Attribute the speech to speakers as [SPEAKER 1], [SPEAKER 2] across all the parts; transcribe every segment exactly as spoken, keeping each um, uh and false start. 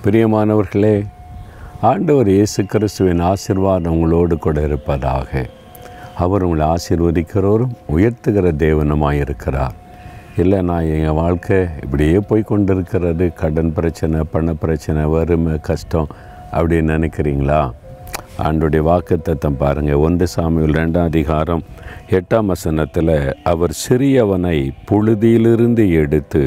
[SPEAKER 1] பிரியமானவர்களே, ஆண்டவர் இயேசு கிறிஸ்துவின் ஆசீர்வாதம் உங்களோடு கூட இருப்பதாக. அவர் உங்களை ஆசீர்வதிக்கிறவரும் உயர்த்துகிற தேவனுமாய் இருக்கிறார். இல்லை, நான் எங்கள் வாழ்க்கை இப்படியே போய் கொண்டிருக்கிறது, கடன் பிரச்சனை, பண பிரச்சனை, வறுமை, கஷ்டம் அப்படின்னு நினைக்கிறீங்களா? ஆண்டுடைய வாக்குத்தத்தம் பாருங்கள். ஒன்று சாமுவேல் ரெண்டாம் அதிகாரம் எட்டாம் வசனத்தில், அவர் சிறியவனை புழுதியிலிருந்து எடுத்து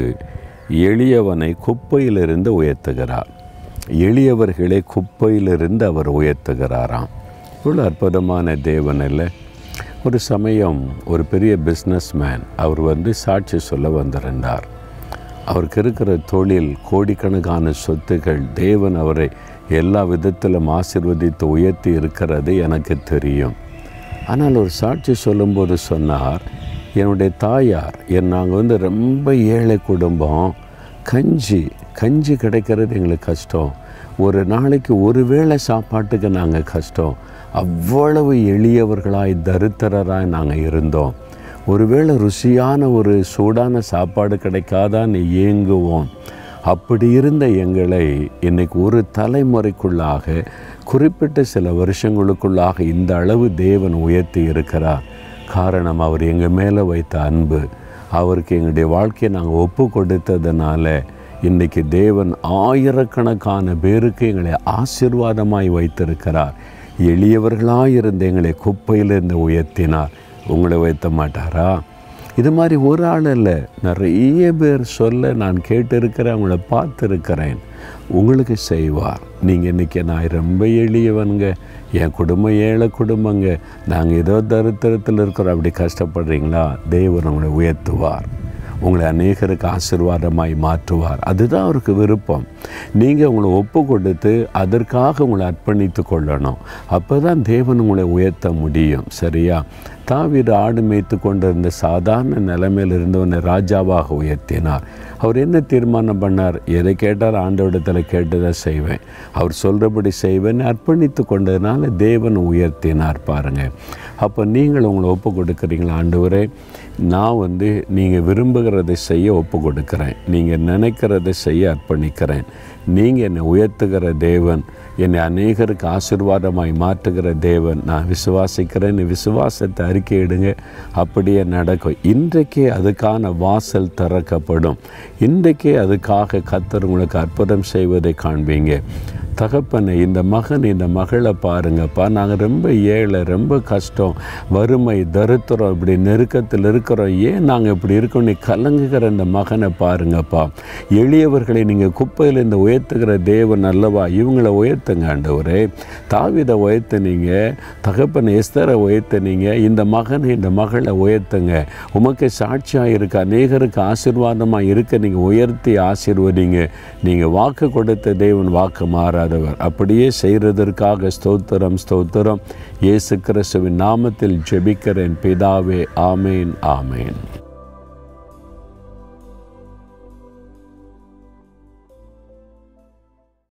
[SPEAKER 1] எளியவனை குப்பையிலிருந்து உயர்த்துகிறார். எளியவர்களை குப்பையிலிருந்து அவர் உயர்த்துகிறாராம். இவ்வளோ அற்புதமான தேவன் இல்லை? ஒரு சமயம் ஒரு பெரிய பிஸ்னஸ் மேன் அவர் வந்து சாட்சி சொல்ல வந்திருந்தார். அவருக்கு இருக்கிற தொழில், கோடிக்கணக்கான சொத்துக்கள், தேவன் அவரை எல்லா விதத்திலும் ஆசீர்வதித்து உயர்த்தி இருக்கிறது எனக்கு தெரியும். ஆனால் ஒரு சாட்சி சொல்லும்போது சொன்னார், என்னுடைய தாயார் என் நாங்கள் வந்து ரொம்ப ஏழை குடும்பம், கஞ்சி கஞ்சி கிடைக்கிறது எங்களுக்கு கஷ்டம், ஒரு நாளைக்கு ஒரு வேளை சாப்பாட்டுக்கு நாங்கள் கஷ்டம், அவ்வளவு எளியவர்களாய் தரித்திரராய் நாங்கள் இருந்தோம், ஒருவேளை ருசியான ஒரு சூடான சாப்பாடு கிடைக்காதான்னு ஏங்குவோம். அப்படி இருந்த எங்களை இன்றைக்கு ஒரு தலைமுறைக்குள்ளாக, குறிப்பிட்ட சில வருஷங்களுக்குள்ளாக இந்த அளவு தேவன் உயர்த்தி இருக்கிறார். காரணம் அவர் எங்கள் மேலே வைத்த அன்பு. அவருக்கு எங்களுடைய வாழ்க்கையை நாங்கள் ஒப்பு கொடுத்ததுனால இன்றைக்கி தேவன் ஆயிரக்கணக்கான பேருக்கு எங்களை ஆசீர்வாதமாய் வைத்திருக்கிறார். எளியவர்களாக இருந்த எங்களை குப்பையிலிருந்து உயர்த்தினார். உங்களை உயர்த்த மாட்டாரா? இது மாதிரி ஒரு ஆள் இல்லை, நிறைய பேர் சொல்ல நான் கேட்டிருக்கிறேன், அவங்கள பார்த்துருக்கிறேன். உங்களுக்கு செய்வார். நீங்கள் இன்றைக்கி நான் ரொம்ப எளியவனுங்க, என் குடும்பம் ஏழை குடும்பங்க, நாங்கள் ஏதோ தரித்திரத்தில் இருக்கிறோம், அப்படி கஷ்டப்படுறீங்களா? தேவன் உங்களை உயர்த்துவார், உங்களை அநேகருக்கு ஆசீர்வாதமாய் மாற்றுவார். அதுதான் அவருக்கு விருப்பம். நீங்கள் உங்களை ஒப்பு கொடுத்து அதற்காக உங்களை அர்ப்பணித்து கொள்ளணும். அப்போ தான் தேவன் உங்களை உயர்த்த முடியும். சரியா? தாவீது ஆடு மேய்த்து கொண்டிருந்த சாதாரண நிலைமையில் இருந்தவனை ராஜாவாக உயர்த்தினார். அவர் என்ன தீர்மானம் பண்ணார்? எதை கேட்டார்? ஆண்டவரிடத்தில் கேட்டுதான் செய்வேன், அவர் சொல்கிறபடி செய்வேன் அர்ப்பணித்து கொண்டதுனால தேவன் உயர்த்தினார். பாருங்கள், அப்போ நீங்கள் உங்களை ஒப்பு கொடுக்குறீங்களா? ஆண்டவரே, நான் வந்து நீங்கள் விரும்புகிறதை செய்ய ஒப்பு கொடுக்குறேன், நீங்கள் நினைக்கிறதை செய்ய அர்ப்பணிக்கிறேன், நீங்கள் என்னை உயர்த்துகிற தேவன், என்னை அநேகருக்கு ஆசீர்வாதமாய் மாற்றுகிற தேவன், நான் விசுவாசிக்கிறேன். விசுவாசத்தை அறிக்கையிடுங்க, அப்படியே நடக்கும். இன்றைக்கே அதுக்கான வாசல் திறக்கப்படும். இன்றைக்கே அதுக்காக கர்த்தர் உங்களுக்கு அற்புதம் செய்வதை காண்பீங்க. தகப்பனை, இந்த மகன் இந்த மகளை பாருங்கப்பா, நாங்கள் ரொம்ப ஏழை, ரொம்ப கஷ்டம், வறுமை, தரித்திரம், இப்படி நெருக்கத்தில் இருக்கிறோம், ஏன் நாங்கள் இப்படி இருக்கோம், நீ கலங்குகிற இந்த மகனை பாருங்கப்பா. எளியவர்களை நீங்கள் குப்பையில் இந்த உயர்த்துகிற தேவன் அல்லவா, இவங்களை உயர்த்துங்க ஆண்டவரே. தாவீதை உயர்த்தினீங்க, தகப்பனை எஸ்தரை உயர்த்தினீங்க, இந்த மகனை இந்த மகளை உயர்த்துங்க. உமக்கு சாட்சியாக இருக்க, அநேகருக்கு ஆசீர்வாதமாக இருக்க நீங்கள் உயர்த்தி ஆசீர்வதிங்க. நீங்கள் வாக்கு கொடுத்த தேவன் வாக்கு மாறாதவர். அப்படியே செய்கிறதற்காக ஸ்தோத்திரம், ஸ்தோத்திரம். இயேசு கிறிஸ்துவின் நாமத்தில் ஜெபிக்கிறேன் பிதாவே. ஆமேன், ஆமேன்.